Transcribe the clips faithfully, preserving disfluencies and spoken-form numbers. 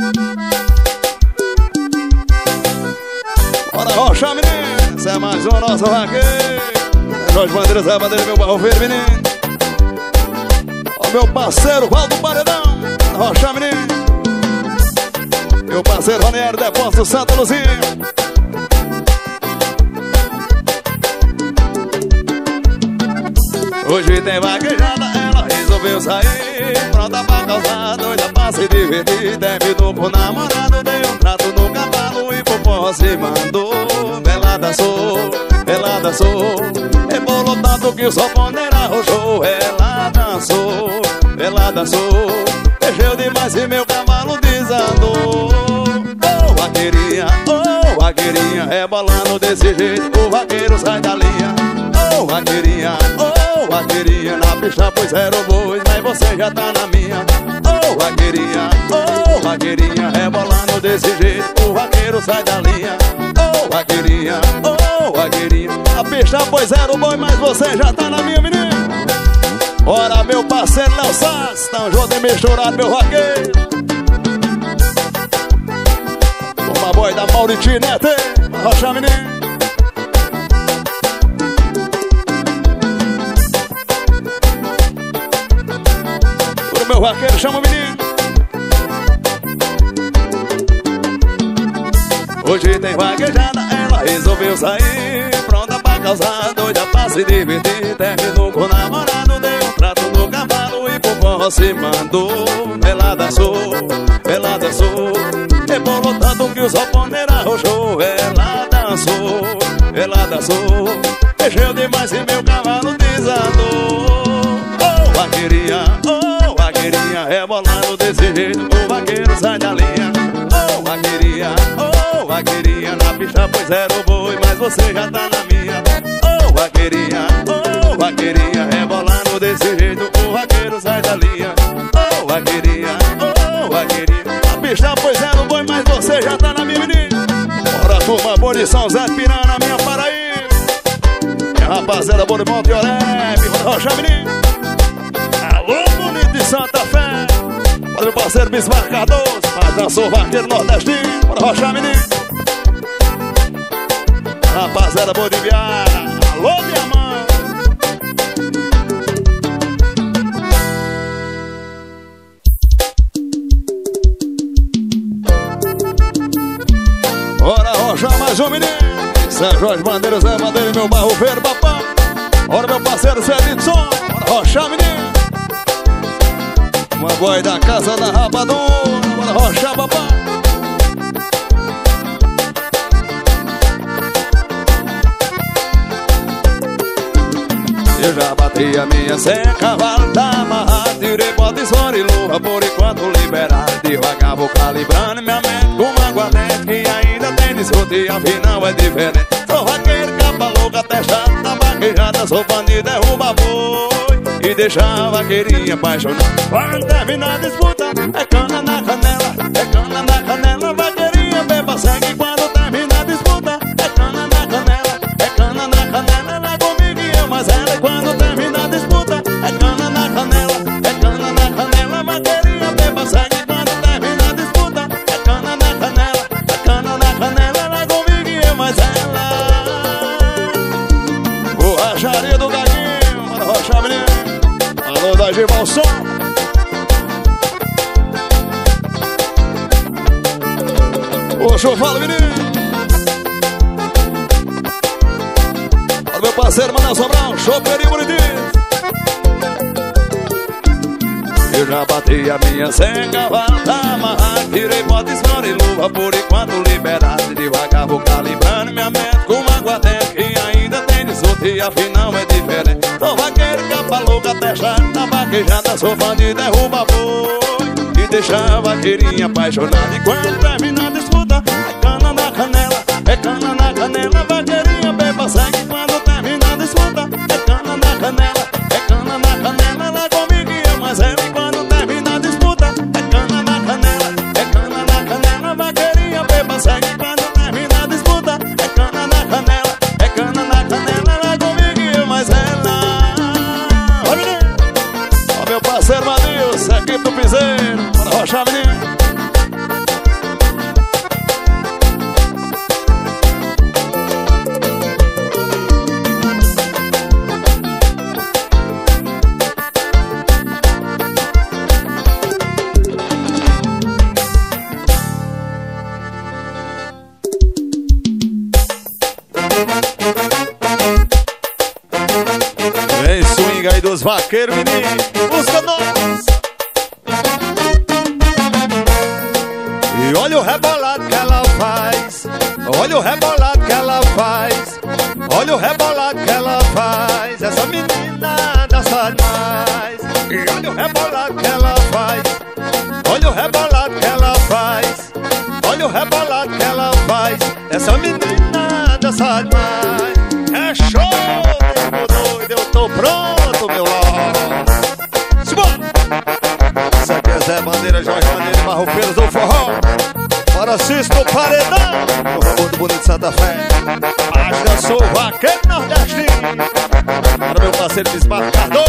Bora rocha, menino. Esse é mais um nosso vaqueiro. É Jorge Bandeiras, é bandeira, meu barro verde, menino. Ó, meu parceiro Valdo Paredão. Rocha, menino. Meu parceiro Ranieri, Depósito Santa Luzia. Hoje tem vaquejada, ela resolveu sair, pronta pra causar, doida pra se divertir. Terminou com o namorado, deu um trato no cavalo e por porra se mandou. Ela dançou, ela dançou, rebolou tanto que o sanfoneiro arrochou. Ela dançou, ela dançou, mexeu demais e meu cavalo desandou. Oh, vaqueirinha, oh, vaqueirinha, rebolando desse jeito, o vaqueiro sai da linha. Oh, vaqueirinha, oh, vaqueirinha, na pista pois era o boi, mas você já tá na minha. Oh, vaqueirinha, oh, vaqueirinha, rebolando desse jeito, o vaqueiro sai da linha. Oh, vaqueirinha, oh, vaqueirinha, na pista pois era o boi, mas você já tá na minha, menino. Ora, meu parceiro Léo Sass, tão junto e misturado, meu vaqueiro. Toma boi da Mauritinha, né, Tê? Rocha, menino. Meu vaqueiro, chama o menino. Hoje tem vaquejada, ela resolveu sair, pronta pra causar, doida pra se divertir. Terminou com o namorado, deu um trato no cavalo e por porra se mandou. Ela dançou, ela dançou, rebolou tanto que o sanfoneiro arrochou. Ela dançou, ela dançou, mexeu demais e meu cavalo desandou. Oh, vaqueirinha, oh, vaqueirinha, rebolando desse jeito, o vaqueiro sai da linha. Oh, vaqueirinha, oh, vaqueirinha, na pista pois era o boi, mas você já tá na minha. Oh, vaqueirinha, oh, vaqueirinha, rebolando desse jeito, o vaqueiro sai da linha. Oh, vaqueirinha, oh, vaqueirinha, na pista pois era o boi, mas você já tá na minha, menina. Bora, turma, boa de São Zé de Pirana, minha Paraíba. Minha rapaziada, boa de Monte Oreb, bora rocha, menino. Alô, bonito de Santa Fé. Bora, meu parceiro Bismarck Cardoso, mas dançou vaqueiro nordestino. Bora rochar, menino. Rapaziada boa de Viara. Alô, minha mãe. Bora rochar mais um, menino. São Jorge Bandeiras, é Bandeira, meu barro verde, papai. Bora, meu parceiro Zé Lidson. Bora rochar, menino. Uma boi da casa da Rapadura. Bora rochar, papai. Eu já bati a minha sem cavalo, tá amarrado. Tirei bota, fora e luva, por enquanto liberado. Devagar vou calibrando minha mente com uma aguardente que ainda tem desconto e afinal é diferente. Sou vaqueiro, capa louca, até chata, na vaquejada. Sou fã de derruba boi e deixa a vaqueirinha apaixonada. Quando terminar a disputa, é cana na canela, é cana na canela. Vaqueirinha beba sangue quando terminar a disputa. É cana na canela, é cana na canela. Ela comigo e eu mais ela. E quando terminar a disputa, é cana na canela, é cana na canela. Vaqueirinha beba sangue quando terminar a disputa. É cana na canela, é cana na canela. Ela comigo e eu mais ela. Borracharia do Gaguinho, bora rochar, menino. Alô, da Givalson. Ô, eu falo, menino. Olha meu parceiro, Mané Sobral, chopeirinho bonitinho. Eu já bati a minha sem cavalo, tá amarrado. Tirei bota, esfora e luva, por enquanto liberado. Devagar vou calibrando minha mente com uma aguardente que ainda tem dezoito e afinal é diferente. Sou vaqueiro, capa louca, até chata, na vaquejada. Sou fã de derruba boi e deixa a vaqueirinha apaixonada. E quando terminar a disputa, é cana na canela, é cana na canela. Vaqueirinha beba sangue quando terminar a disputa. É cana na canela, é cana na canela. Ela comigo e eu mais ela. E quando terminar a disputa, é cana na canela, é cana na canela. Vaqueirinha beba sangue quando terminar a disputa. É cana na canela, é cana na canela. Ela comigo e eu mais ela. Ó, menino, ó, meu parceiro Manilson, equipe do Piseiro. Bora rochar, menino. dos vaqueiros, menino. Busca nós. E olha o rebolado que ela faz. Olha o rebolado que ela faz. Olha o rebolado que ela faz. Essa menina dança demais. E olha o rebolado que ela faz. Olha o rebolado que ela faz. Olha o rebolado que ela faz. Essa menina dança demais. É show, nego doido. Eu tô pronto, meu lado. Isso aqui é Zé Bandeira, Jorge Bandeira e Marrofeiros do Forró. Para Cisco Paredão, o robô do Bonito Santa Fé. Acho que eu sou vaqueiro nordestino. Para meu parceiro desmarcador.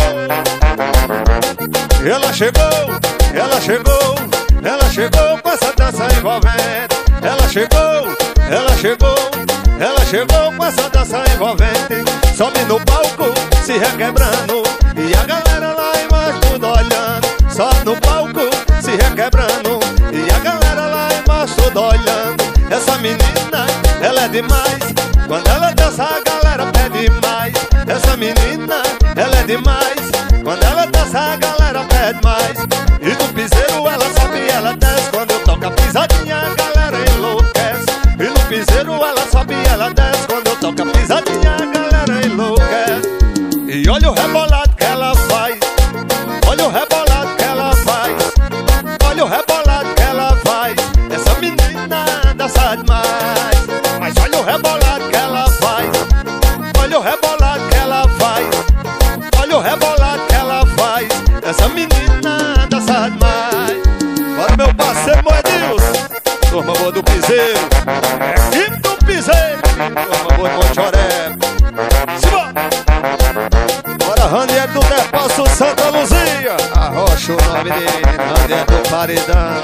Ela chegou, ela chegou, ela chegou com essa dança envolvente. Ela chegou, ela chegou, ela chegou com essa dança envolvente. Sobe no palco, se requebrando, e a galera lá embaixo tudo olhando. Sobe no palco, se requebrando, e a galera lá embaixo tudo olhando. Essa menina, ela é demais. Quando ela dança a galera pede mais. Essa menina, ela é demais. Quando ela dança a galera pede mais. E no piseiro ela sobe e ela desce. Quando eu toco a pisadinha a galera enlouquece. E no piseiro ela sobe e ela desce. Quando eu toco a pisadinha a galera enlouquece. E olha o rebolado que ela faz. Olha o rebolado que ela faz. Olha o rebolado que ela faz. Essa menina dança demais. Mas olha o rebolado que ela faz. Olha o rebolado que ela faz. Olha o rebolado que ela faz. Essa menina dança demais. Bora meu parceiro Moedilson. Turma boa do piseiro. Equipe do piseiro. Turma boa de Monchoré. Simbora. Bora Ranier do Depósito Santa Luzia. Arrocha o nome dele. Ranier do Paredão.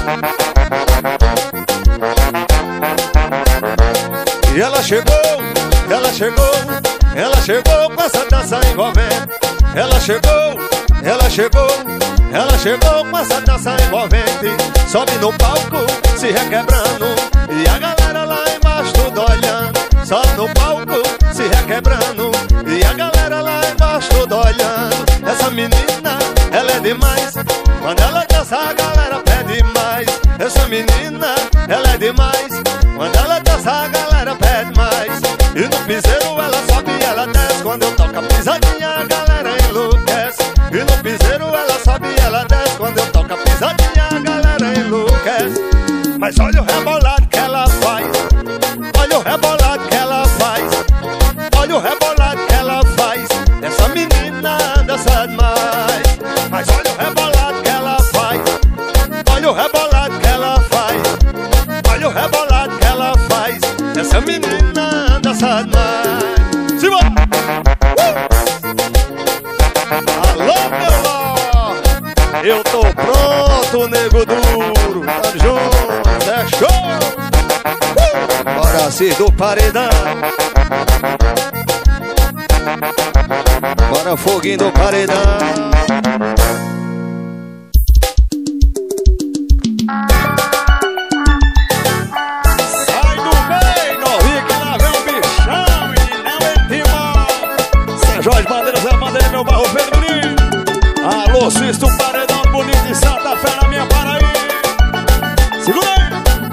E ela chegou, ela chegou, ela chegou com essa dança envolvente. Ela chegou, ela chegou, ela chegou com essa dança envolvente. Sobe no palco, se requebrando, e a galera lá embaixo tudo olhando. Sobe no palco, se requebrando, e a galera lá embaixo tudo olhando. Essa menina, ela é demais. Quando ela dança a galera pede mais. Essa menina, ela é demais. Quando ela dança a galera pede mais. E no piseiro ela sobe e ela desce. Quando eu toco a pisadinha a galera enlouquece. E no piseiro ela sobe e ela desce. Quando eu toco a pisadinha a galera enlouquece. Mas olha o rebolado que ela faz. Olha o rebolado que ela faz. Olha o rebolado que ela faz. Essa menina dança demais. Mas olha o rebolado que ela faz. Olha o rebolado que ela faz. Olha o rebolado que ela faz. Essa menina dança demais. Simbora! Uh! Alô, meu lá! Eu tô pronto, nego duro. Tamo junto, é show! Uh! Bora Cis do Paredão. Bora Foguinho do Paredão. Jorge Bandeira, Zé Bandeira, meu barro feio menino. Alô, Cisto Paredão bonito de Santa Fé na minha Paraíba. Segura aí.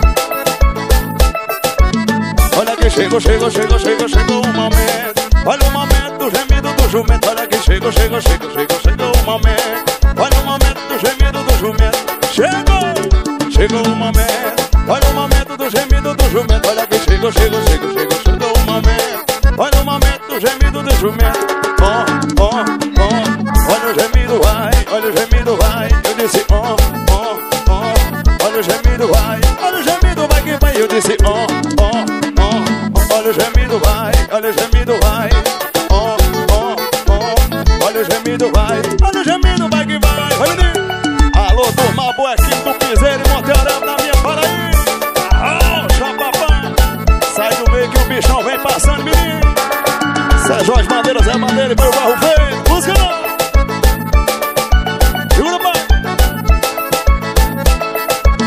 Olha que chegou, chegou, chegou, chegou, chegou o momento. Olha o momento do gemido do jumento. Olha que chegou, chegou, chegou, chegou, chegou o momento. Olha o momento do gemido do jumento. Chegou, chegou o momento. Olha o momento do gemido do jumento. Olha que chegou, chegou, chegou, chegou, chegou o momento. Olha o momento do gemido do jumento. Oh, oh, oh. Olha o gemido, vai. Olha o gemido, vai. Eu disse oh, oh, oh. Olha o gemido, vai. Olha o gemido, vai que vai. Eu disse oh, oh, oh. Olha o gemido, vai. Olha o gemido, vai. Oh, oh, oh. Olha o gemido, vai. Olha o gemido, vai que vai. Vai, menino. Alô, turma boa, equipe do piseiro e Montearão na minha Paraíba. Arrocha, papai. Sai do meio que o bichão vem passando, menino. Zé Jorge Bandeira, Zé Bandeira e meu barro feio. Música não. Segura, pai.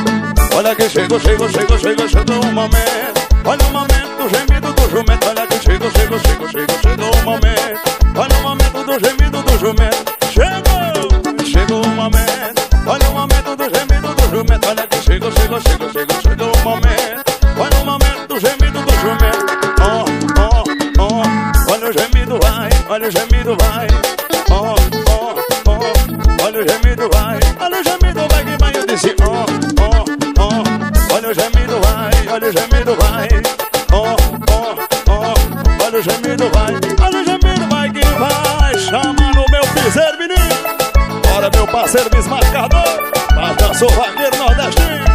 Olha que chegou, chegou, chegou, chegou, chegou o momento. Olha o momento do gemido do jumento. Olha que chegou. chegou, chegou, chegou, chegou, chegou o momento. Olha o momento do gemido do jumento. Chegou, chegou o momento. Olha o momento do gemido do jumento. Olha que chegou, chegou, chegou, chegou, chegou o momento. Olha o momento do gemido do jumento. Oh, oh, oh. Olha o gemido vai, olha o gemido vai. Oh, oh, oh. Olha o gemido vai, olha o gemido vai que vai. Eu disse oh, oh, oh. Olha o gemido vai, olha o gemido vai. Oh, oh, oh. Olha o gemido vai, olha o gemido vai que vai. Chama no meu piseiro, menino. Bora meu parceiro desmarcador. Bata sou vaqueiro nordestino.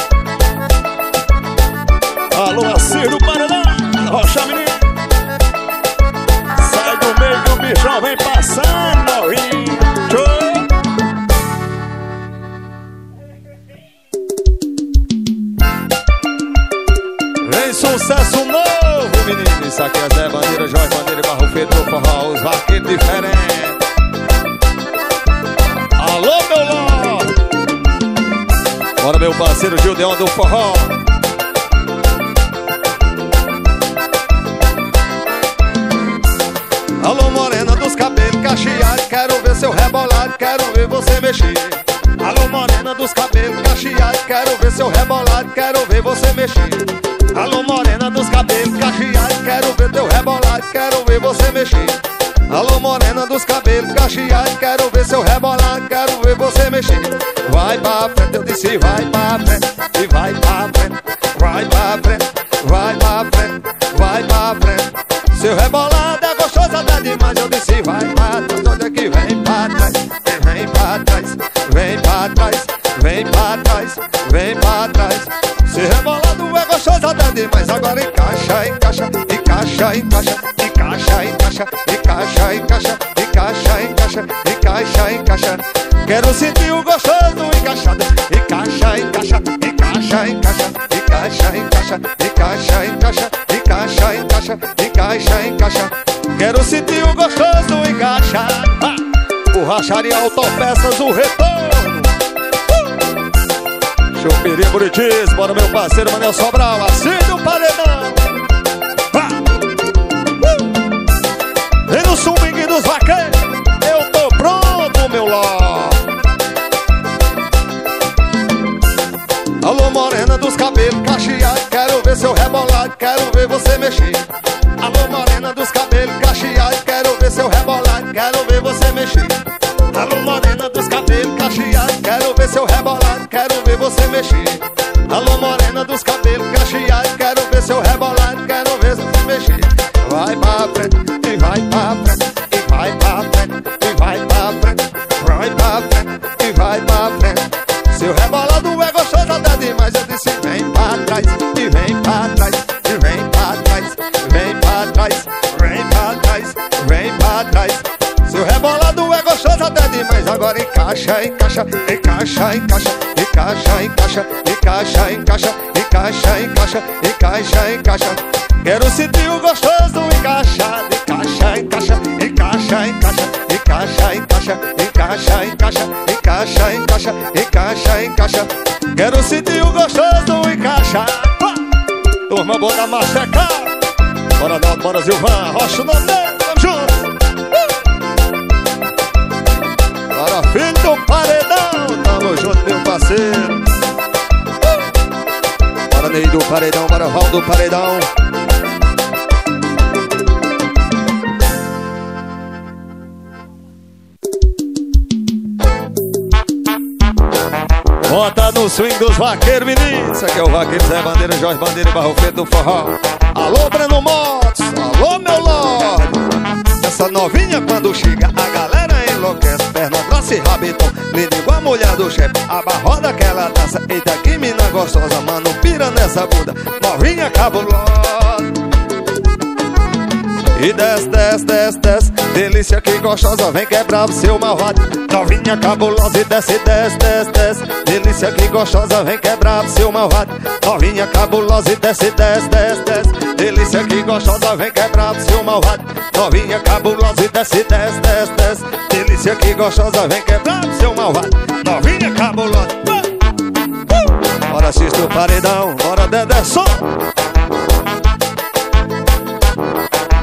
Alô, Acir do Paredão. Rocha, menino. Sai do meio que o bichão vem passando, novinho. Vem sucesso novo, menino. Isso aqui é Zé Bandeira, Jorge Bandeira, Barro Feito do Forró. Os vaqueiros diferentes. Alô, meu Lorde. Bora meu parceiro Gildeon do Forró. Alô, morena dos cabelos cacheados, quero ver seu rebolado, quero ver você mexer. Alô, morena dos cabelos cacheados, quero ver seu rebolado, quero ver você mexer. Alô, morena dos cabelos cacheados, quero ver teu rebolado, quero ver você mexer. Alô, morena dos cabelos cacheados, quero ver seu rebolado, quero ver você mexer. Vai pra frente, eu disse vai pra frente, e vai pra frente, vai pra frente, vai pra frente, vai pra frente. Seu rebolado é gostoso até demais, eu disse vai pra trás, olha que vem pra trás, vem pra trás, vem pra trás, vem pra trás, vem pra trás. Seu rebolado é gostoso até demais, agora encaixa, encaixa, encaixa, encaixa, encaixa, encaixa, encaixa, encaixa, encaixa, encaixa, encaixa, encaixa. Quero sentir o gostoso encaixado, encaixa, encaixa, encaixa, encaixa, encaixa, encaixa, encaixa, encaixa, encaixa, encaixa, encaixa, encaixa. Quero sentir o gostoso encaixado. Borracharia Autopeças, o retorno. Choperia Buritis, bora meu parceiro Manel Sobral, assim do Paredão. Vem no swing dos vaqueiros, eu tô pronto, meu Lorde. Alô, morena dos cabelos cacheados, quero ver seu rebolado, quero ver você mexer. Alô, morena dos cabelos cacheados, quero ver seu rebolado, quero ver você mexer. Alô, morena dos cabelos cacheados, quero ver seu rebolado, quero ver você mexer. Alô, morena dos cabelos cacheados, quero ver seu rebolado, quero ver você mexer. Vai pra frente, e vai pra frente, e vai pra frente, e vai pra frente, vai pra frente, e vai pra frente. Seu rebolado é gostoso até demais, eu disse vem pra trás, e vem pra trás, e vem pra trás, vem pra trás, vem pra trás, vem pra trás. Seu rebolado é gostoso até demais, agora encaixa, encaixa, encaixa, encaixa, encaixa, encaixa, encaixa, encaixa, encaixa, encaixa, encaixa, encaixa. Quero sentir o gostoso encaixado, encaixa, encaixa, encaixa, encaixa, encaixa, encaixa, encaixa, encaixa, encaixa, encaixa, encaixa, encaixa. Quero sentir o gostoso encaixado. Turma boa da Mastercard. Bora Naldo, bora Zilvan, Rocha no meio, vamos juntos. Bora filho do Paredão, tamo junto meu parceiro. Bora Ney do Paredão, bora Val do Paredão. Bota no swing dos vaqueiros, menino. Isso aqui é o vaqueiro Zé Bandeira, Jorge Bandeira e Barro Feito do Forró. Alô, Breno Motos, alô, meu Lorde. Essa novinha quando chega, a galera enlouquece. Perna grossa e rabetão, linda igual a mulher do chefe. A barroda que ela dança, eita que mina gostosa. Mano, pira nessa bunda, novinha cabulosa. E desce, desce, desce, desce, delícia que gostosa, vem quebrar o seu malvado. Novinha cabulosa e desce, desce, desce, desce, delícia que gostosa, vem quebrar o seu malvado. Novinha cabulosa e desce, desce, desce, desce, delícia que gostosa, vem quebrar o seu malvado. Novinha cabulosa e desce, desce, desce, desce, delícia que gostosa, vem quebrar o seu malvado. Novinha cabulosa. uh! Bora assistir o Paredão, bora Dedé som.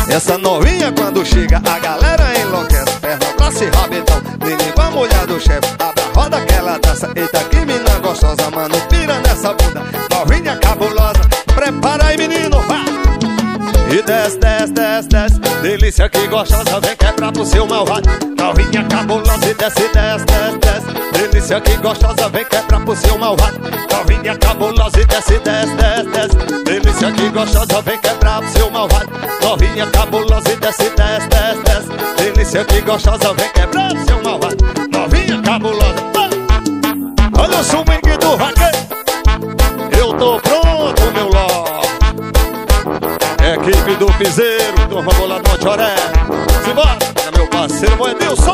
Essa novinha quando chega a galera enlouquece. Perna, braço e rabetão, menino com a mulher do chefe. Abre a roda que ela dança, eita que mina gostosa. Mano, pira nessa bunda, novinha cabulosa. Prepara aí menino, vá! E desce, desce, desce, desce. Delícia que gostosa, vem quebrar pro seu malvado. Novinha cabulosa e desce, desce, desce, desce. Delícia que gostosa, vem quebrar pro seu malvado. Novinha cabulosa e desce, desce, desce, desce. Delícia que gostosa, vem quebrar pro seu malvado. Novinha cabulosa e desce, desce, desce, desce. Delícia que gostosa, vem quebrar pro seu malvado. Novinha cabulosa. Ah! Olha o swing do vaqueiro. Eu tô pronto, meu ló. Equipe do Piseiro, turma bola no Choré. Simbora, é meu parceiro Moedilson.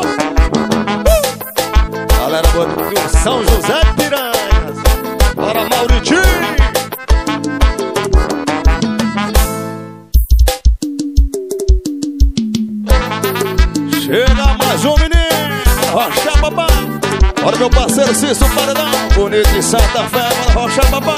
uh! Galera do São José de Piranhas. Bora Mauritinho. Chega mais um menino, Rocha Babá. Bora meu parceiro Cício Paredão. Bonito em Santa Fé, bora Rocha Babá.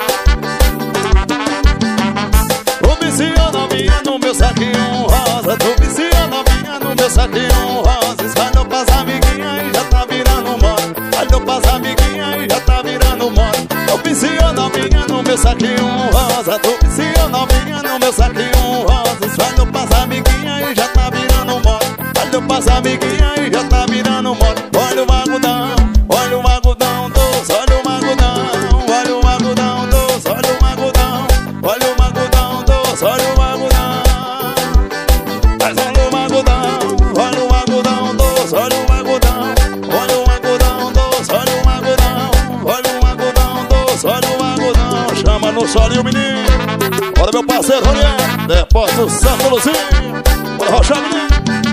Vicia novinha no meu saquinho rosa. Tu vicia novinha no meu saquinho rosa. Espalhou pras amiguinhas e já tá virando moda. Espalhou pras amiguinhas e já tá virando moda. Tu vicia novinha no meu saquinho rosa. Tu vicia novinha no meu saquinho rosa. Espalhou pras amiguinhas e já tá virando moda. Espalhou pras amiguinhas e já tá virando moda. Olha o magudão, olha o magudão doce. Olha o magudão, olha o magudão doce. Olha o magudão, olha o magudão doce. Olha o magudão, mas olha o magudão, olha o magudão doce, olha o magudão, olha o magudão doce, olha o magudão, olha o magudão doce, olha o magudão. Chama no solinho, menino. Olha meu parceiro Ronier, Depósito Santo Luzinho. Bora rochar, menino.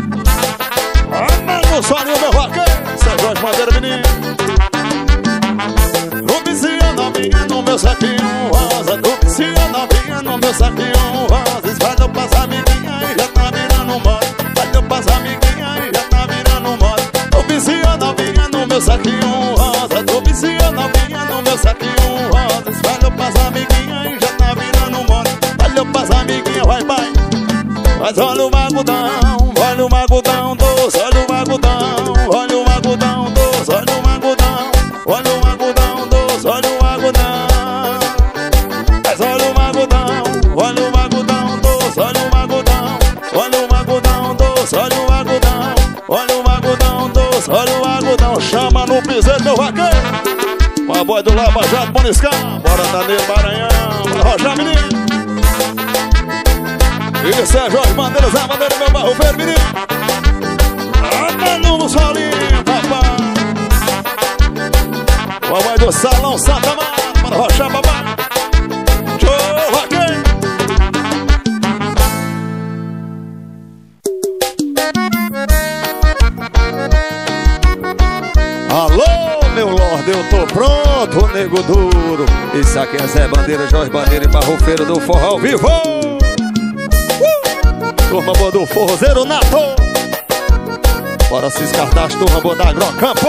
Ama no solinho, meu vaqueiro. Sérgio de Madeira, menino. Tu vicia novinha no meu saquinho rosa. Tu vicia novinha no meu saquinho rosa. Espalhou pras amiguinhas e já tá virando moda. Espalhou pras amiguinhas e já tá virando moda. Tu vicia novinha no meu saquinho rosa. Tu vicia novinha no meu saquinho rosa. Espalhou pras amiguinhas e já tá virando moda. Espalhou pras amiguinhas, vai, vai. Mas olha o magudão, olha o magudão doce. Olha o magudão, olha o magudão doce. Olha o magudão, olha o magudão doce. Olha o magudão, mas olha o magudão, olha o magudão doce. Olha o magudão, olha o magudão doce. Olha o magudão, olha o magudão doce. Olha o magudão, chama no piseiro, meu vaqueiro. Com a voz do Lava Jato Boniscão. Bora Danilo Maranhão, bora Rocha, menino. Isso é Jorge Bandeiras, a bandeira, meu barro verde, menino. Anda no solinho, papai. Com a voz do Salão Santa Mara, bora Rocha, papai. Show, vaqueiro. Alô, meu Lorde, eu tô pronto, nego duro. Isso aqui é Zé Bandeira, Jorge Bandeira e Barrofeiro do Forró ao vivo. Turma boa do Forrozeiro Nato. Bora se escartar as turma boa da Agrocampo.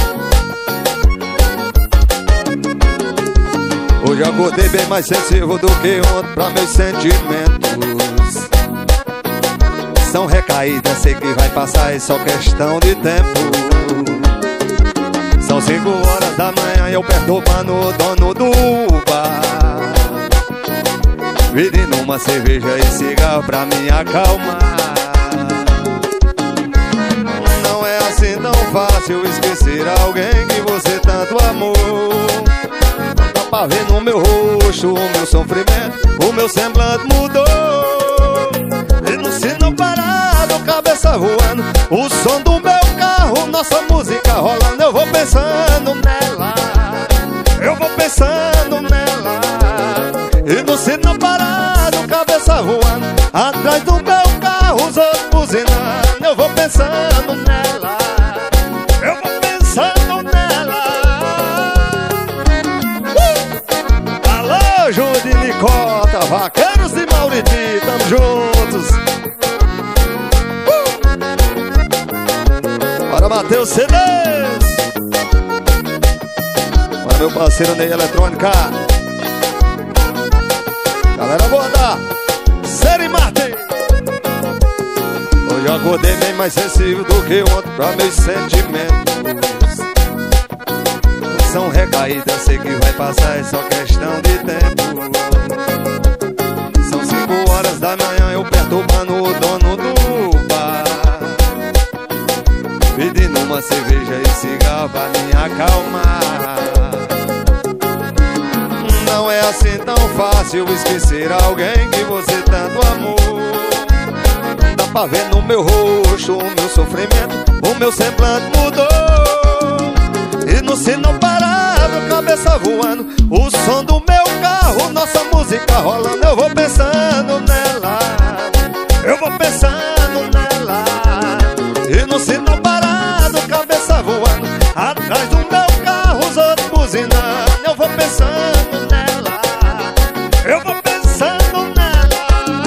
Hoje acordei bem mais sensível do que ontem pra meus sentimentos. São recaídas, sei que vai passar, é só questão de tempo. São cinco horas da manhã e eu perturbando o dono do bar, pedindo uma cerveja e cigarro pra me acalmar. Não é assim tão fácil esquecer alguém que você tanto amou. Dá pra ver no meu rosto o meu sofrimento, o meu semblante mudou. E no sinal parado, cabeça voando, o som do meu carro, nossa música rolando. Eu vou pensando nela, eu vou pensando nela. E no sinal parado, cabeça voando, atrás do meu carro, os outros buzinando. Eu vou pensando nela, eu vou pensando nela. uh! Alô, Júlio de Nicota, Vaqueiros de Mauriti, tamo juntos. uh! Bora bater o C D. Bora meu parceiro Ney Eletrônica. Galera boa da Série Mate. Hoje acordei bem mais sensível do que ontem pra meus sentimentos. São recaídas, sei que vai passar, é só questão de tempo. São cinco horas da manhã, eu perturbando o dono do bar, pedindo uma cerveja e cigarro pra me acalmar. Não é assim tão fácil esquecer alguém que você tanto amou. Dá pra ver no meu rosto o meu sofrimento, o meu semblante mudou. E no sinal parado, cabeça voando, o som do meu carro, nossa música rolando. Eu vou pensando nela, eu vou pensando nela. E no sinal parado, cabeça voando, atrás do meu carro os outros buzinando. Eu vou pensando nela, eu vou pensando nela.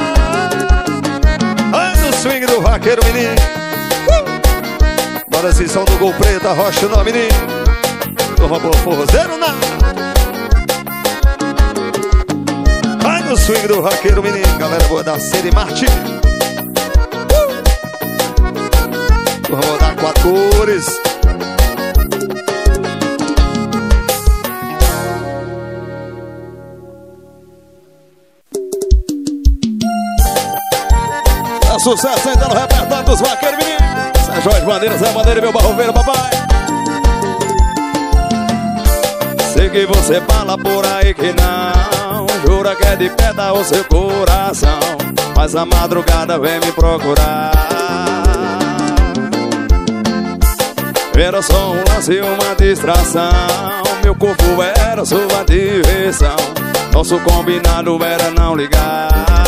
Ai, no swing do vaqueiro, menino. uh! Bora esse som do Gol Preto, arrocha não, menino. Turma boa, forrozeiro na. Vai no swing do vaqueiro, menino. Galera boa da Sede Marte. uh! Turma boa da Quatro Cores. É sucesso ainda no repertório dos vaqueiros, menino. Zé Jorge Bandeira, Zé Bandeira e meu barroveiro, papai. Sei que você fala por aí que não, jura que é de pedra o seu coração, mas a madrugada vem me procurar. Era só um lance e uma distração, meu corpo era sua diversão, nosso combinado era não ligar.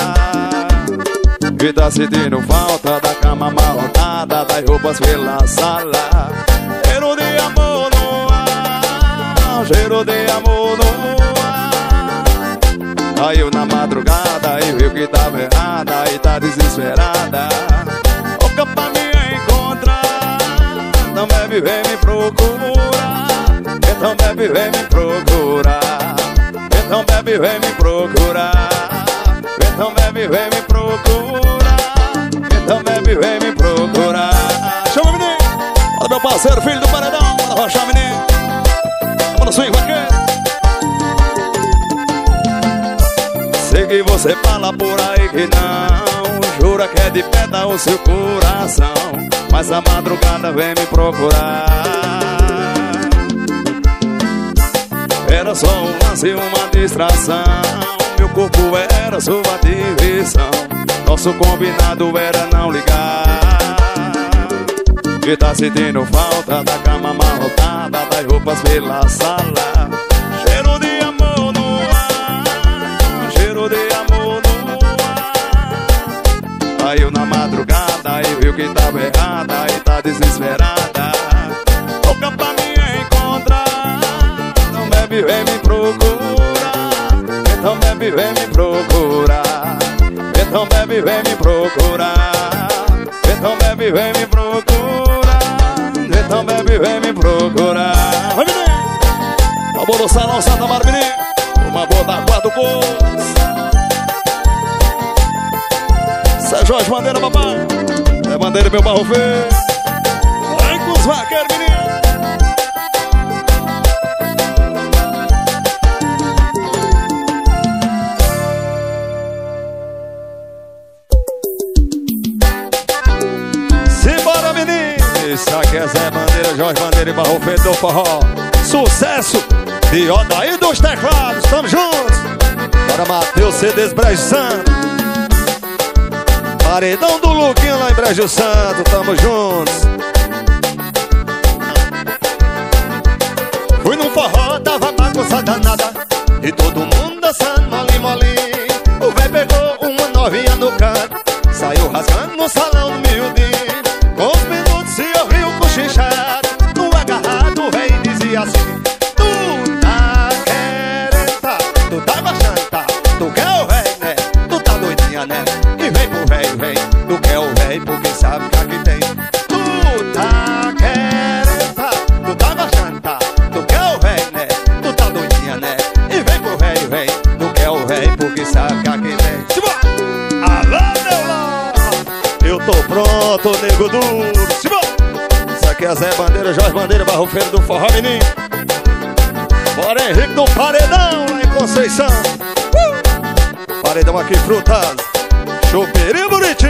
E tá sentindo falta da cama amarrotada, das roupas pela sala, cheiro de amor no ar, cheiro de amor no ar. Caiu na madrugada e viu que tava errada e tá desesperada, louca pra me encontrar. Então bebe, vem me procurar, então bebe, vem me procurar, então bebe, vem me procurar, então bebe, vem me procurar, então bebe, vem me procurar. Chama, menino! Olha meu parceiro, filho do paredão, bora rochar, menino. Vamos no swing, vaqueiro. Sei que você fala por aí que não, jura que é de pedra o seu coração, mas a madrugada vem me procurar. Era só um lance e uma distração, meu corpo era sua diversão, nosso combinado era não ligar. E tá sentindo falta da cama amarrotada, das roupas pela sala, cheiro de amor no ar, cheiro de amor no ar. Caiu na madrugada e viu que tava errada e tá desesperada, louca pra me encontrar. Então bebe, vem me procurar, então bebe, vem me procurar, então bebe, vem me procurar, então bebe, vem me procurar, então bebe, vem me procurar. Vai, menino! Uma boa do Salão Santa Mara, menino. Uma boa da Quatro Cores. Zé Jorge Bandeira, papai. É Bandeira, meu barro feio. Vem com os vaqueiros, menino. Isso aqui é Zé Bandeira, Jorge Bandeira e Barro Feito do Forró. Sucesso de Odaí dos Teclados, tamo juntos. Bora Matheus C D Brejo Santo, paredão do Luquinho lá em Brejo Santo, tamo juntos. Fui num forró, tava bagunça danada e todo mundo dançando mole mole. O véi pegou uma novinha no canto, saiu rasgando no salão do miudinho. Com os minutos se ouviu cochichado, no agarrado o rei dizia assim: tu tá querendo, tá, tu tá baixando, tá, tu quer o rei, né, tu tá doidinha, né, e vem pro rei, vem, tu quer o rei porque sabe que aqui tem. Tu tá querendo, tá, tu tá baixando, tá, tu quer o rei, né, tu tá doidinha, né, e vem pro rei, vem, tu quer o rei. Barro Feiro do Forró, menino. Bora Henrique do Paredão, lá em Conceição. uh! Paredão aqui, frutas Chupiri Buriti.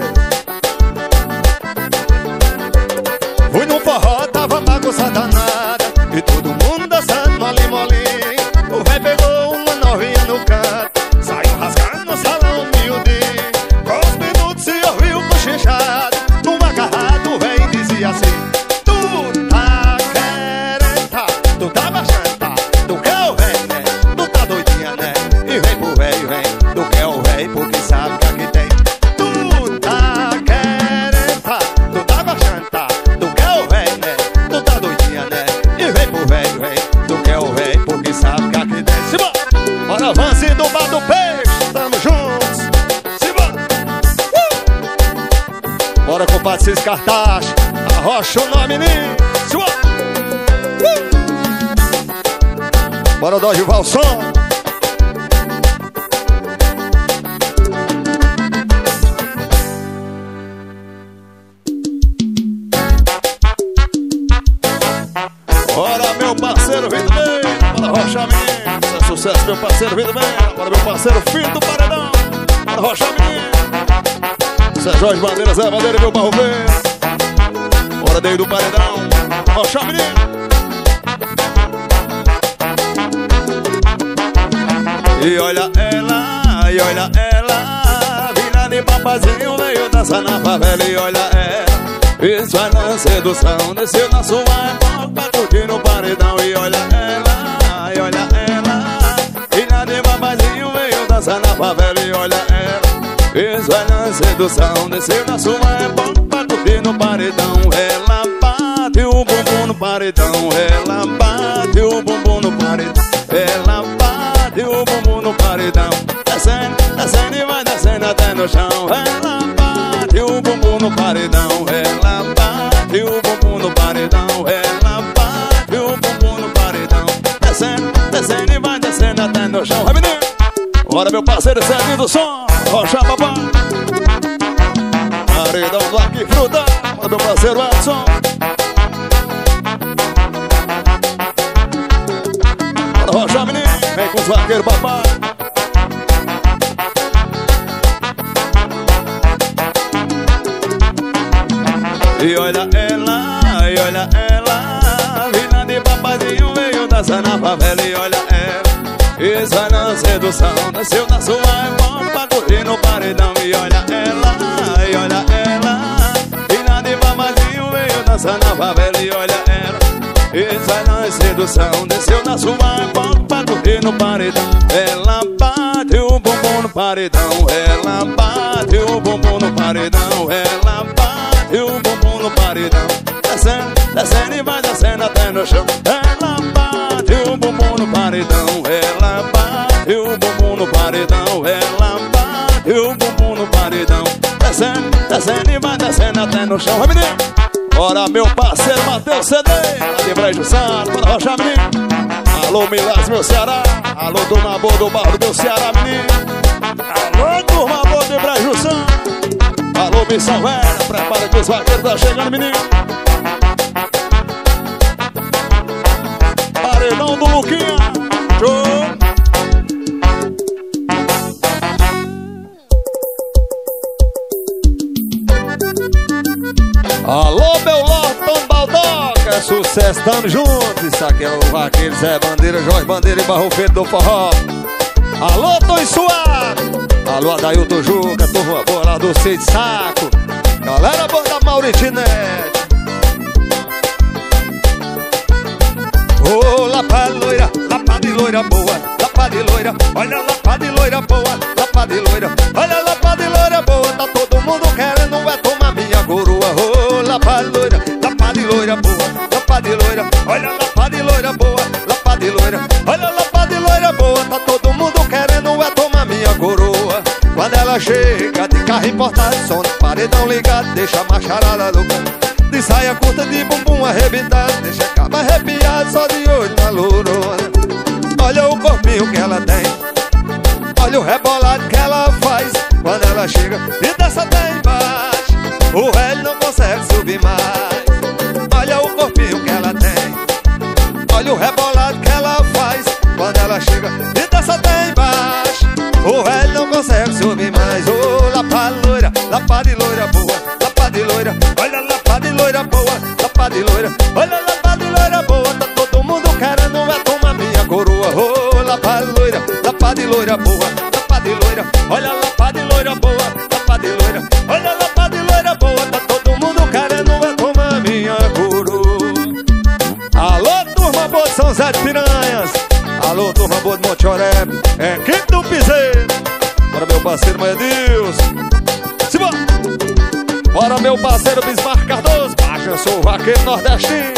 Fui no forró, tava bagunça danada e todo mundo dançando molinho, molinho. O véi pegou uma novinha no canto, saiu rasgando no salão miudinho. Com os minutos se ouviu cochichado, numa agarrado o véi dizia assim: tu tá querendo, tá, tu tá baixando, tá, tu quer o véi, né, tu tá doidinha, né. E vem pro véi, vem, tu quer o véi porque sabe que aqui tem. Tu tá querendo, tá, tu tá baixando, tá, tu quer o véi, né, tu tá doidinha, né. E vem pro véi, vem, tu quer o véi porque sabe que aqui tem. Simbora! Bora, avance do Bar do Peixe, tamo juntos. Simbora! Uh! Bora, compadre, esses cartazes, arrocha o nome, menino. Simbora! Uh! Bora, Dorival o som. Bora, meu parceiro, vindo bem. Bora, rocha, menino. Isso é sucesso, meu parceiro, vindo bem. Bora, meu parceiro, filho do Paredão. Bora, rocha, menino. Isso é Jorge Bandeira, Zé Bandeira e meu Barro Feiro. Bora, Dei do Paredão. Rocha, menino. E olha ela, e olha ela, vira de papazinho, veio dançar na favela. E olha ela, isso é na sedução, desceu na sua época pra curtir no paredão. E olha ela, e olha ela, filha de babazinho, veio dançar na favela. E olha ela, isso é na sedução, desceu na sua época pra curtir no paredão. Ela bate o bumbum no paredão, ela bate o bumbum no paredão, ela bate o bumbum no paredão. Descendo, descendo e vai descendo até no chão. Ela bate o bumbum no paredão, ela bate o bumbum no paredão, ela bate o bumbum no paredão. Descendo, descendo e vai descendo até no chão. Vai, menino! Bora, meu parceiro, Serginho do som, rocha, papai. Paredão do Aqui Fruta. Bora, meu parceiro, Edson. Bora, rocha, menino. Vem com os vaqueiros, papai. E olha ela, e olha ela, vira de papazinho, veio dançar na favela. E olha ela, isso é na sedução, desceu na sua época pra curtir no paredão. E olha ela, e olha ela, vira de papazinho, veio dançar na favela. E olha ela, isso é na sedução, desceu na sua época pra curtir no paredão. Ela bate o bumbum no paredão, ela bate o bumbum no paredão, ela bate o bumbum no paredão. Descendo, descendo e vai descendo até no chão. Ela bate o bumbum no paredão, ela bate o bumbum no paredão, ela bate o bumbum no paredão. Descendo, descendo e vai descendo até no chão. Vai, menino! Bora, meu parceiro Matheus C D, lá de Brejo Santo. Bora, rocha, menino! Alô, Milás, meu Ceará. Alô, turma boa do Barro do meu Ceará, menino. Alô, turma boa de Brejo Santo. Alô, Missão Velha, prepara que os vaqueiros tá chegando, menino. Paredão do Luquinha. Show. Alô, meu Lorton Baldoca, é sucesso, tamo juntos. Isso aqui é o vaqueiro Zé Bandeira, Jorge Bandeira e Barro Feiro do Forró. Alô, Tom Suave. Alô, Adailton Juca, turma boa lá do Seio de Saco. Galera boa da Mauritinete. Ô, oh, lapa loira, lapa de loira boa, lapa de loira, olha lapa de loira boa, lapa de loira, olha lapa de loira boa. Tá todo mundo querendo é tomar minha coroa. Ô, oh, lapa loira, lapa de loira boa, lapa de loira, olha lapa de loira boa, lapa de loira, olha lapa de loira boa. Tá todo mundo querendo é tomar minha coroa. Quando ela chega de carro importado, som de paredão ligado, deixa a macharada louca. De saia curta, de bumbum arrebentado, deixa a caba arrepiada, só de olho na lourona. Olha o corpinho que ela tem, olha o rebolado que ela faz. Quando ela chega e desce até embaixo, o velho não consegue subir mais. Olha o corpinho que ela tem, lapa de loira boa, lapa de loira. Olha, lapa de loira boa, lapa de loira. Olha, lapa de loira boa, tá todo mundo querendo vai tomar minha coroa. Oh, lapa de loira, lapa de loira boa, lapa de loira. Olha, lapa de loira boa, lapa de loira. Olha, lapa de loira boa, tá todo mundo querendo vai tomar minha coroa. Alô, turma boa de São Zé de Piranhas. Alô, turma boa de Monte Oreb. É equipe do Piseiro. Bora, meu parceiro Maia Deus. Simbora. Bora, meu parceiro Bismarck Cardoso. Baixa, eu sou o vaqueiro nordestino.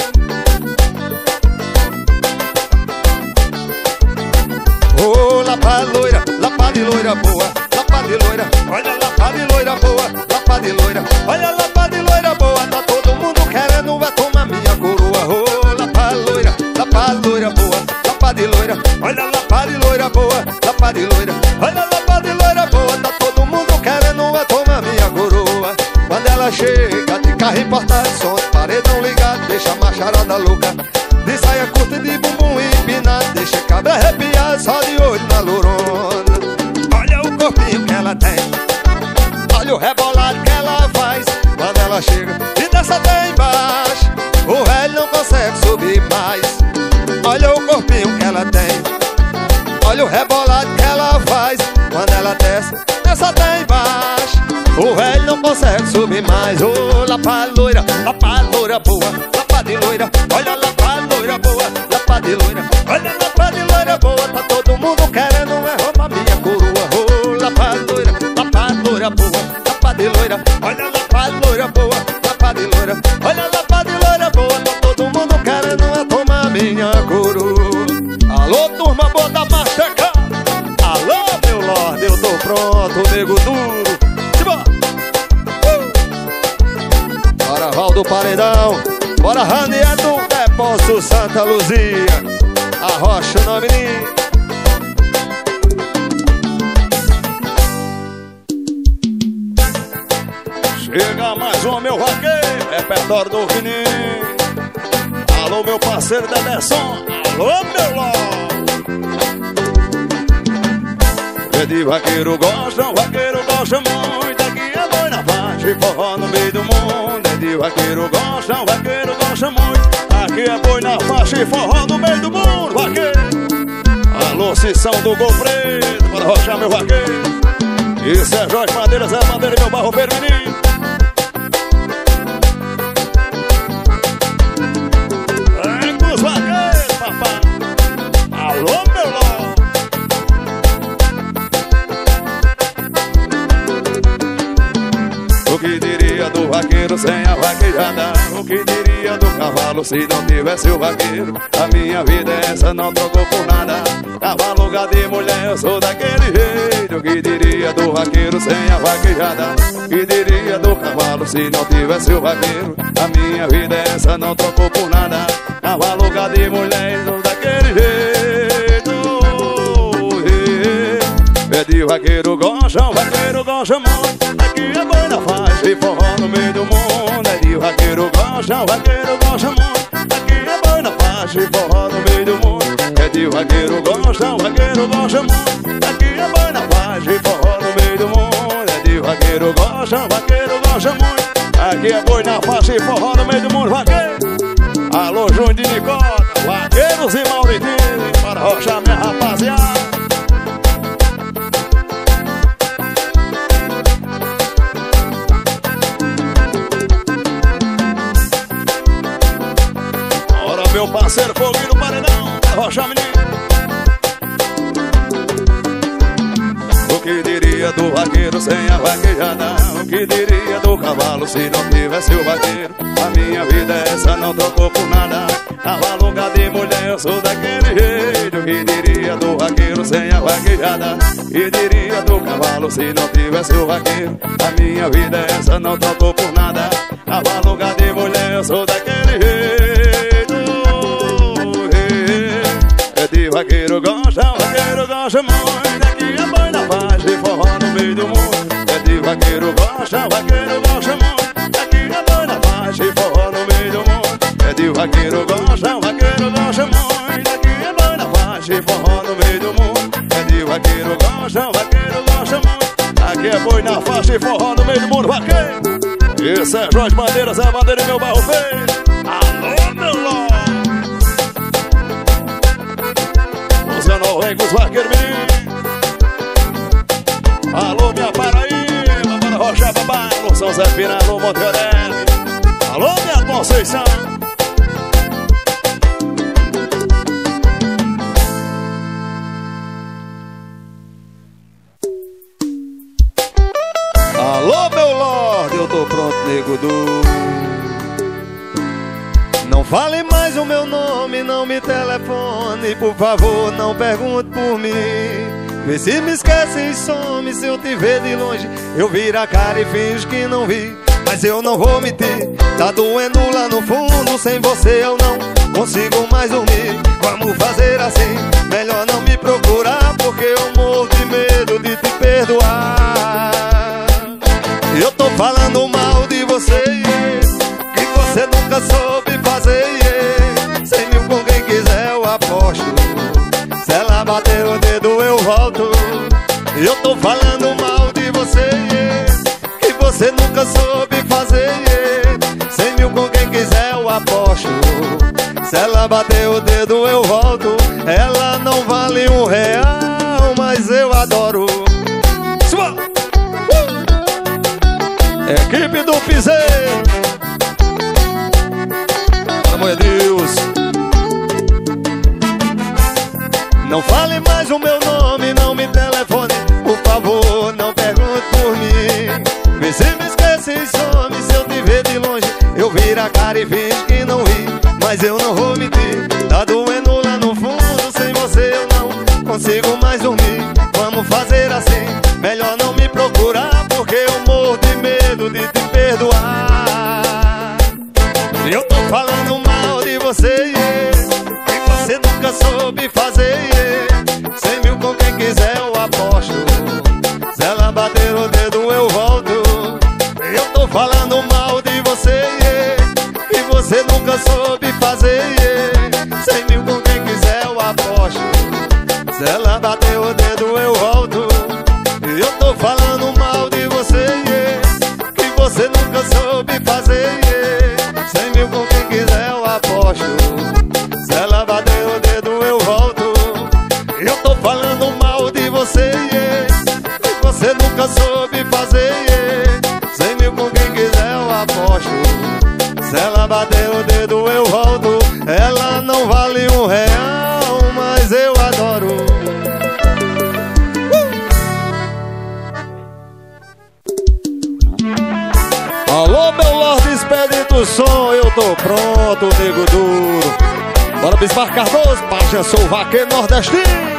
Oh, lapa loira, lapa de loira boa, lapa de loira. Olha, lapa de loira boa, lapa de loira. Olha, lapa de loira boa, tá todo mundo querendo vai tomar minha coroa. Oh, lapa loira, lapa loira boa, lapa de loira. Olha, lapa de loira boa, lapa de loira. Olha, lapa de loira boa, tá todo mundo querendo vai tomar minha coroa. Quando ela chega de carro importado, som de paredão ligado, deixa a macharada louca. De saia curta, de bumbum empinado, deixa a cabra arrepiada, só de olho na lourona. Olha o corpinho que ela tem, olha o rebolado que ela faz. Quando ela chega e desce até embaixo, o velho não consegue subir mais. Olha o corpinho que ela tem, olha o rebolado que ela faz. Quando ela desce, desce até embaixo, o velho não consegue subir mais. Ô, oh, lapa loira, lapa loira boa, lapa de loira. Olha, lapa loira boa, lapa de loira. Olha, lapa de loira boa, tá todo mundo querendo é roubar minha coroa. Ô, oh, lapa loira, lapa loira boa, lapa de loira. Olha, lapa loira boa, lapa de loira. Olha, lapa de loira boa, tá todo mundo querendo é tomar minha coroa. Alô, turma boa da Macheca. Alô, meu lorde, eu tô pronto, nego duro. Bora, Valdo Paredão. Bora, Ranier do Depósito Santa Luzia. Arrocha o nome menino. Chega mais um, meu vaqueiro, repertório do Vininho. Alô, meu parceiro Dedeson. Alô, meu lorde. É de vaqueiro gosta, vaqueiro gosta muito. Aqui é boi na faixa e forró no meio do mundo. É de vaqueiro gosta, vaqueiro gosta muito. Aqui é boi na faixa e forró no meio do mundo. Vaqueiro. Alô, Cissão do Gol Preto. Bora rochar, meu vaqueiro. Isso é Jorge Madeira, Zé Madeira e meu barro menino. Vem com os vaqueiros, papai. Alô, meu lorde. O que diria do vaqueiro sem a vaquejada? O que diria do cavalo se não tivesse o vaqueiro? A minha vida é essa, não trocou por nada. Cavalo, gado e mulher, eu sou daquele jeito. O que diria do vaqueiro sem a vaquejada? O que diria do cavalo se não tivesse o vaqueiro? A minha vida é essa, não trocou por nada. Cavalo, gado e mulher, eu sou daquele jeito. É de vaqueiro gosta, vaqueiro gosta muito. Aqui é boi na faixa e forró no meio do mundo. É de vaqueiro gosta, vaqueiro gosta muito. Aqui é boi na faixa e forró no meio do mundo. É de vaqueiro gosta, vaqueiro gosta muito. Aqui é boi na faixa e forró no meio do mundo. É de vaqueiro gosta, vaqueiro gosta muito. Aqui é boi na faixa e forró no meio do mundo, vaqueiro. Alô, Júnior de Nicota, vaqueiros e Mauritinho, para rochar minha rapaziada. Meu parceiro Foguinho do Paredão, rocha menino. O que diria do vaqueiro sem a vaquejada? O que diria do cavalo se não tivesse o vaqueiro? A minha vida é essa, não trocou por nada. Cavalo, gado e mulher, eu sou daquele jeito. O que diria do vaqueiro sem a vaquejada? O que diria do cavalo se não tivesse o vaqueiro? A minha vida é essa, não trocou por nada. Cavalo, gado e mulher, eu sou daquele jeito. É de vaqueiro gosta, vaqueiro gosta muito. Aqui é boi na faixa e forró no meio do mundo. É de vaqueiro gosta, vaqueiro gosta muito. Aqui é boi na faixa e forró no meio do mundo. É de vaqueiro gosta, vaqueiro gosta muito. Aqui é boi na faixa e forró no meio do mundo. É de vaqueiro gosta, vaqueiro gosta muito. Aqui é boi na faixa e forró no meio do mundo vaqueiro. Esse é Jorge Bandeiras, é a bandeira em meu barro feio. Alô, meu Ló. Luciano vem com os vaqueiros, menino. Alô, minha Paraíba, bora Rocha Babá, alô, São Zé Pina, alô, Monte Orelha. Alô, minha Conceição. Alô, meu Lorde, eu tô pronto, nego do. Não fale mais o meu nome, não me telefone, por favor, não pergunte por mim. Vê se me esquece e some, se eu te ver de longe, eu viro a cara e finjo que não vi. Mas eu não vou mentir, tá doendo lá no fundo, sem você eu não consigo mais dormir. Vamos fazer assim, melhor não me procurar, porque eu morro de medo de te perdoar. Eu tô falando mal de você, que você nunca soube fazer. Cem mil com quem quiser eu aposto, se ela bater o dedo eu volto. Eu tô falando mal de você, que você nunca soube fazer. Cem mil com quem quiser eu aposto, se ela bater o dedo eu volto. Ela não vale um real, mas eu adoro. Equipe do Piseiro, amor de Deus. Não fale mais o meu nome, não me telefone, por favor, não pergunte por mim. Vê se me esquece e some, se eu te ver de longe, eu viro a cara e finge que não ri. Mas eu não vou mentir, tá doendo lá no fundo, sem você eu não consigo mais dormir. Vamos fazer assim, melhor não me procurar, porque eu morro de medo de te perdoar. Eu tô falando mal de você, que você nunca soube fazer. Cem mil com quem quiser eu aposto, se ela bater o dedo eu volto. Eu tô falando mal de você, que você nunca soube fazer. Cem mil com quem quiser eu aposto, se ela bater o dedo eu volto. Eu tô falando mal de você, que você nunca soube fazer. Cem mil com quem quiser eu aposto, se ela bater o dedo eu volto. Eu tô falando mal de você, que você nunca soube fazer. Cem mil com quem quiser eu aposto, se ela bater o dedo eu volto. Ela não vale um real, mas eu adoro. Alô, meu Lorde Expedito Som, eu tô pronto, nego duro. Bora Bismarck Cardoso, Paja, sou vaqueiro nordestino.